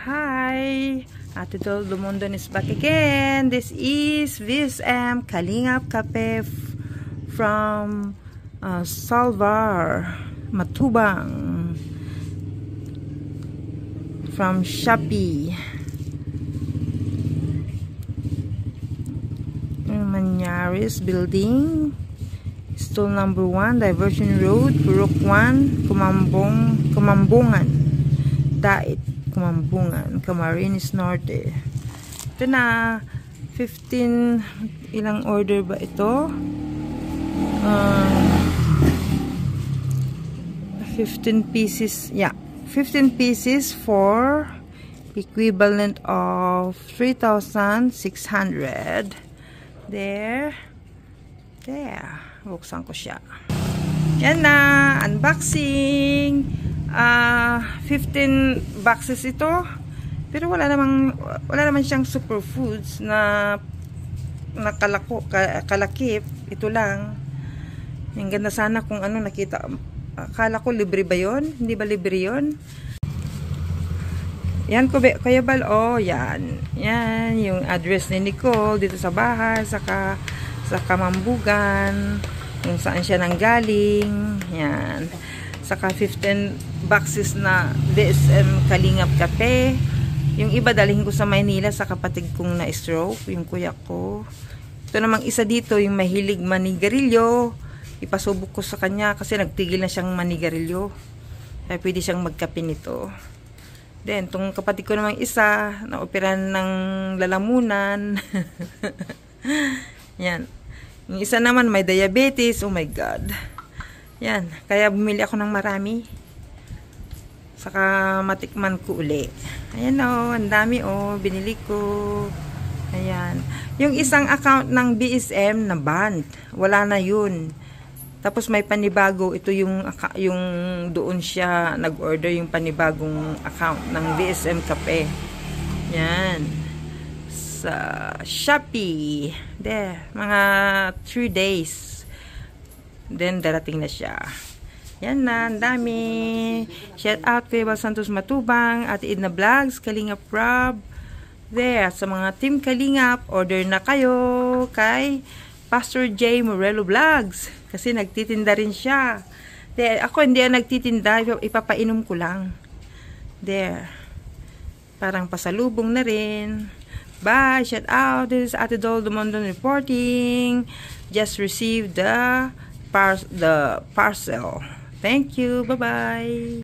Hi! Ate Dol Lumondon is back again. This is VSM Kalingap Cafe from Salvar, Matubang, from Shopee. Manyaris Building, stall number 1, Diversion Road, Purok 1, Kumambungan, Dait, Kumambungan, Camarines Norte. Ito na, 15, ilang order ba ito? 15 pieces, yeah, 15 pieces for equivalent of 3,600. There. Buksan ko siya. Yan na, unboxing. 15 boxes ito. Pero wala naman siyang superfoods na kalakip. Ito lang. Ang ganda sana kung ano nakita. Akala ko libre ba yun? Hindi ba libre yun? Yan, Kuya Bal, oh, yan. Yan, yung address ni Nicole dito sa bahay, sa Kamambugan, kung saan siya nanggaling. Yan. Saka 15 boxes na VSM Kalingap Cafe. Yung iba dalhin ko sa Maynila sa kapatid kong na-stroke, yung kuya ko. Ito namang isa dito, yung mahilig manigarilyo. Ipasubok ko sa kanya kasi nagtigil na siyang manigarilyo. Kaya pwede siyang magkape nito. Then, itong kapatid ko namang isa, na-operan ng lalamunan. Yan. Yung isa naman, may diabetes. Oh my God. Yan. Kaya bumili ako ng marami. Saka matikman ko uli. Ayan o. Ang dami o. Binili ko. Ayan. Yung isang account ng BSM na banned. Wala na yun. Tapos may panibago, ito yung doon siya nag-order yung panibagong account ng VSM Cafe. Yan. Sa Shopee. There, mga 3 days. Then darating na siya. Yan na, ang dami. Shout out kay Bal Santos Matubang, Ate Edna Vlogs, Kalingap Rob. There, sa mga Team Kalingap, order na kayo kay Pastor J. Morello Vlogs. Kasi nagtitinda rin siya. There, ako hindi nagtitinda. Ipapainom ko lang. There. Parang pasalubong na rin. Bye. Shout out. This is Ate Dol Lumondon reporting. Just received the parcel. Thank you. Bye-bye.